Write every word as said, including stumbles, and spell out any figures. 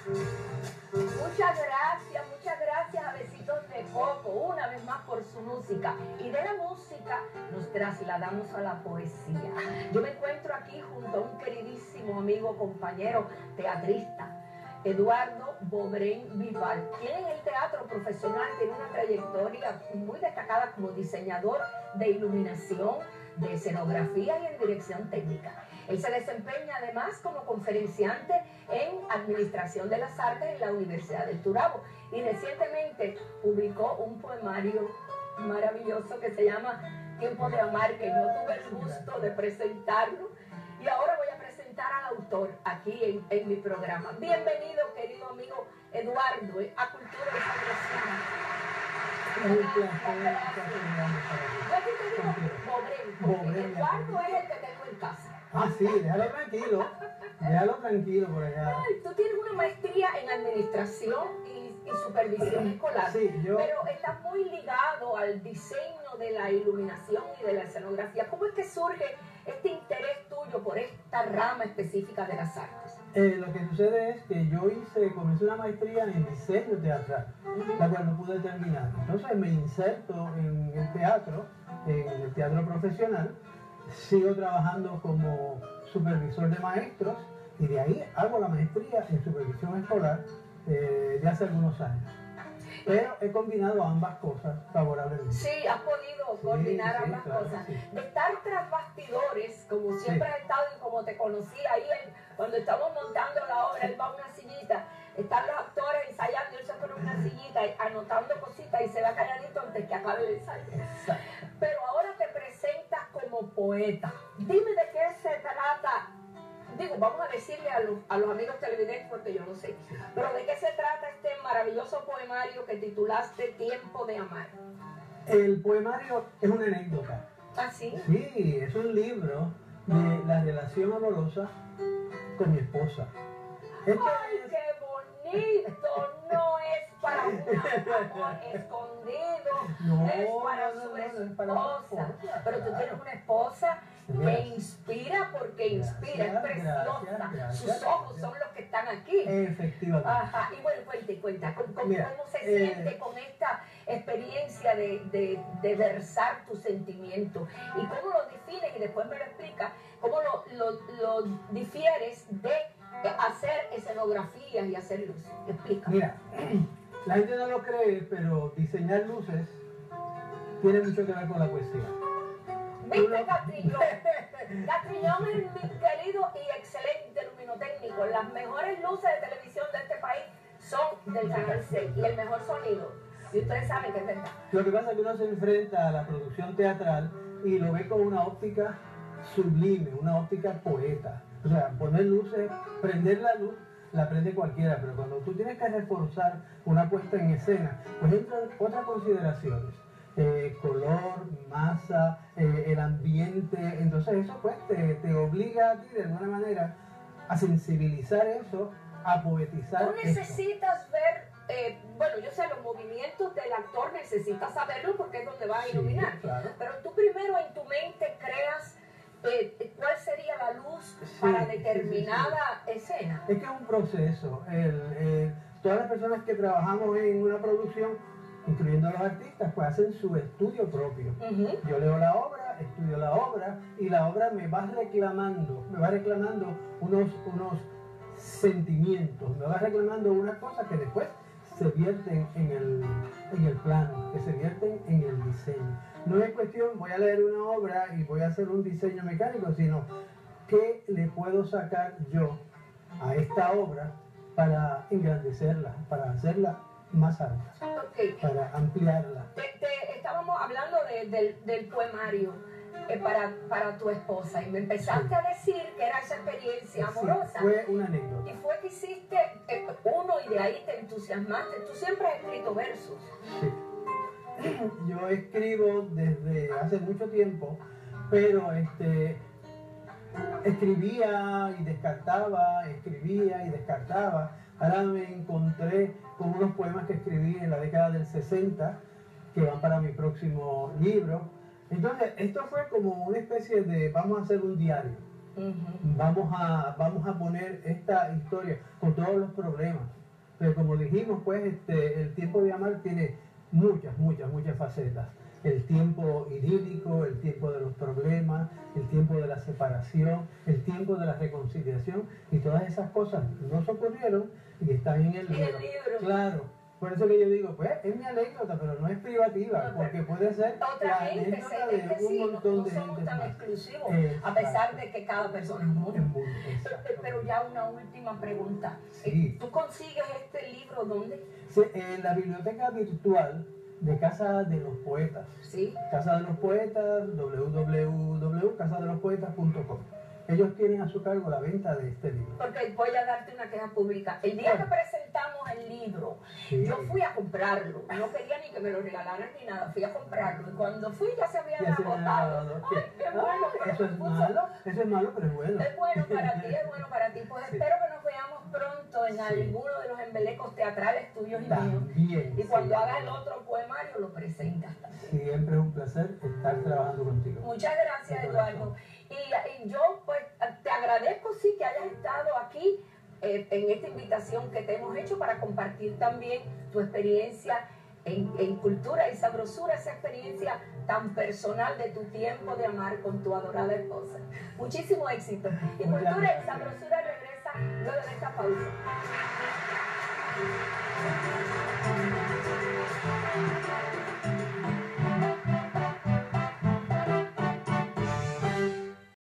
Muchas gracias, muchas gracias a Besitos de Coco, una vez más por su música. Y de la música nos trasladamos a la poesía. Yo me encuentro aquí junto a un queridísimo amigo, compañero, teatrista, Eduardo Bobrén Vival, quien en el teatro profesional tiene una trayectoria muy destacada como diseñador de iluminación, de escenografía y en dirección técnica. Él se desempeña además como conferenciante en Administración de las Artes en la Universidad del Turabo y recientemente publicó un poemario maravilloso que se llama Tiempo de Amar, que no tuve el gusto de presentarlo y ahora voy a presentar al autor aquí en, en mi programa. Bienvenido, querido amigo Eduardo, a Cultura y Sabrosina. Un placer, Yo aquí te digo Bobrén, porque Eduardo es el que tengo en casa. Ah, sí, déjalo tranquilo, déjalo tranquilo por allá. Ay, tú tienes una maestría en administración y, y supervisión escolar, sí, yo... pero estás muy ligado al diseño de la iluminación y de la escenografía. ¿Cómo es que surge este interés tuyo por esta rama específica de las artes? Eh, lo que sucede es que yo hice, comencé una maestría en diseño teatral, uh-huh. la cual no pude terminar. Entonces me inserto en el teatro, en el teatro profesional, sigo trabajando como supervisor de maestros y de ahí hago la maestría en supervisión escolar eh, de hace algunos años. Pero he combinado ambas cosas favorablemente. Sí, has podido coordinar sí, ambas sí, claro, cosas. Sí. De estar tras bastidores, como siempre sí. has estado y como te conocí ahí en, cuando estamos montando la obra, él va a una sillita, están los actores ensayando, él se pone una sillita anotando cositas y se va calladito antes que acabe el ensayo. Exacto. Pero ahora te presentas como poeta. Dime de qué se trata. Digo, vamos a decirle a los, a los amigos televidentes porque yo no sé, pero ¿de qué se trata este maravilloso poemario que titulaste Tiempo de Amar? El poemario es una anécdota. ¿Ah, sí? Sí, es un libro de la relación amorosa con mi esposa. Esto ¡ay, es... qué bonito! No es para un amor escondido, no, es para no, su no, esposa. No es para esposa. Pero tú tienes una esposa que inspira porque inspira, gracias, es preciosa. Gracias, gracias, sus ojos son los que están aquí. Efectivamente. Ajá. Y bueno, cuenta y cuenta, ¿cómo, cómo, Mira, cómo se eh, siente con esta experiencia de, de, de versar tus sentimientos? ¿Y cómo lo defines? Y después me lo explicas, ¿cómo lo, lo, lo difieres de hacer escenografías y hacer luces? Explica. Mira, la gente no lo cree, pero diseñar luces tiene mucho que ver con la poesía. ¿Viste, Catrillón? Catrillón es mi querido y excelente luminotécnico. Las mejores luces de televisión de este país son del Canal seis y el mejor sonido. Y ustedes saben que es verdad. Lo que pasa es que uno se enfrenta a la producción teatral y lo ve con una óptica sublime, una óptica poeta. O sea, poner luces, prender la luz, la prende cualquiera, pero cuando tú tienes que reforzar una puesta en escena, pues entran otras consideraciones. Eh, color, masa, eh, el ambiente, entonces eso pues te, te obliga a ti de alguna manera a sensibilizar eso, a poetizar. Tú necesitas esto. ver, eh, bueno, yo sé, los movimientos del actor necesitas saberlo porque es donde va a iluminar, sí, claro. Pero tú primero en tu mente creas eh, cuál sería la luz sí, para determinada sí, sí, sí. escena. Es que es un proceso, el, eh, todas las personas que trabajamos en una producción, incluyendo a los artistas, pues hacen su estudio propio. Uh-huh. Yo leo la obra, estudio la obra y la obra me va reclamando, me va reclamando unos, unos sentimientos, me va reclamando unas cosas que después se vierten en el, en el plano, que se vierten en el diseño. No es cuestión, voy a leer una obra y voy a hacer un diseño mecánico, sino qué le puedo sacar yo a esta obra para engrandecerla, para hacerla más alta, okay. para ampliarla. Te, te, estábamos hablando de, de, del poemario eh, para, para tu esposa y me empezaste sí. a decir que era esa experiencia amorosa. Sí, fue una anécdota. Y fue que hiciste eh, uno y de ahí te entusiasmaste. Tú siempre has escrito versos. Sí. Yo escribo desde hace mucho tiempo, pero este, escribía y descartaba, escribía y descartaba. Ahora me encontré con unos poemas que escribí en la década del sesenta, que van para mi próximo libro. Entonces, esto fue como una especie de, vamos a hacer un diario. Uh-huh. Vamos a, vamos a poner esta historia con todos los problemas. Pero como dijimos, pues este, el tiempo de amar tiene muchas, muchas, muchas facetas. El tiempo idílico, el tiempo de los problemas, el tiempo de la separación, el tiempo de la reconciliación, y todas esas cosas nos ocurrieron y están en el libro. En el libro. Claro. Por eso que yo digo, pues es mi anécdota, pero no es privativa, no, porque puede ser otra la gente, anécdota sé de que un sí, montón no, de no somos gente tan más. exclusivos, Exacto. A pesar de que cada persona es un mundo. mundo Pero ya una última pregunta. Sí. ¿Tú consigues este libro dónde? Sí, en la biblioteca virtual de Casa de los Poetas. Sí. Casa de los Poetas, w w w punto casa de los poetas punto com. Ellos tienen a su cargo la venta de este libro. Porque voy a darte una queja pública. El día que presentamos el libro, sí. yo fui a comprarlo. No quería ni que me lo regalaran ni nada. Fui a comprarlo. Y cuando fui ya se había agotado. ¡Ay, qué bueno! Ah, eso es malo, eso es malo, pero es bueno. Es bueno para ti, es bueno para ti. Pues sí. espero que nos veamos pronto en sí. alguno de los embelecos teatrales tuyos y también, míos. Y cuando sí. hagas el otro poemario, lo presentas también. Siempre es un placer estar trabajando contigo. Muchas gracias, Eduardo. Y, y yo pues te agradezco sí que hayas estado aquí eh, en esta invitación que te hemos hecho para compartir también tu experiencia en, en cultura y sabrosura, esa experiencia tan personal de tu tiempo de amar con tu adorada esposa. Muchísimo éxito. Y cultura y sabrosura regresa luego de esta pausa.